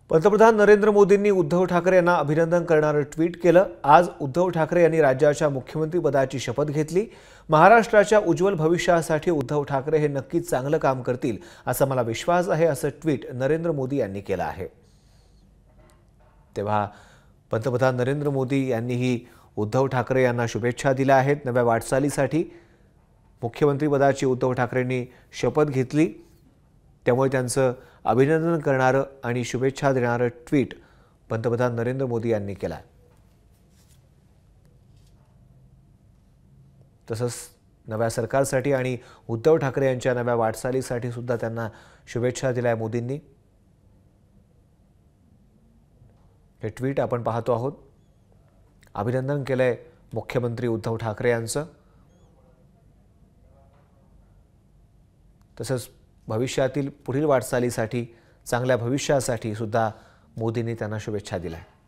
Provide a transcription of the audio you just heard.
पंतप्रधान नरेंद्र मोदींनी उद्धव ठाकरे यांना अभिनंदन करणारं ट्विट केलं। आज उद्धव ठाकरे यांनी राज्याच्या मुख्यमंत्रीपदाची शपथ घेतली। महाराष्ट्राच्या उज्ज्वल भविष्यासाठी उद्धव ठाकरे हे नक्कीच चांगलं काम करतील असा मला विश्वास आहे, असं ट्विट नरेंद्र मोदी यांनी केलं आहे। तेव्हा पंतप्रधान नरेंद्र मोदी यांनीही उद्धव ठाकरे यांना शुभेच्छा दिल्या आहेत नव्या वाटचालीसाठी। मुख्यमंत्रीपदाची उद्धव ठाकरेंनी शपथ घेतली, त्यामुळे त्यांचं अभिनंदन करणारं आणि शुभेच्छा देणारं ट्विट पंतप्रधान नरेंद्र मोदी यांनी केलं। तसंच नव्या सरकारसाठी आणि उद्धव ठाकरे यांच्या नव्या वाटचालीसाठी सुद्धा त्यांना शुभेच्छा दिल्या मोदींनी। हे ट्विट आपण पाहतो आहोत। अभिनंदन केलंय मुख्यमंत्री उद्धव ठाकरे यांचं। तसंच भविष्यातील पुढील वाटचालीसाठी, चांगल्या भविष्यासाठी सुद्धा मोदींनी त्यांना शुभेच्छा दिल्या।